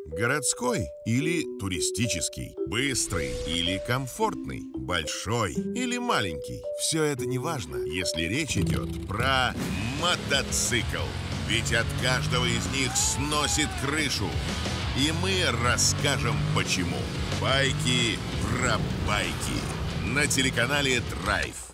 Городской или туристический, быстрый или комфортный, большой или маленький. Все это не важно, если речь идет про мотоцикл. Ведь от каждого из них сносит крышу. И мы расскажем почему. Байки про байки. На телеканале Драйв.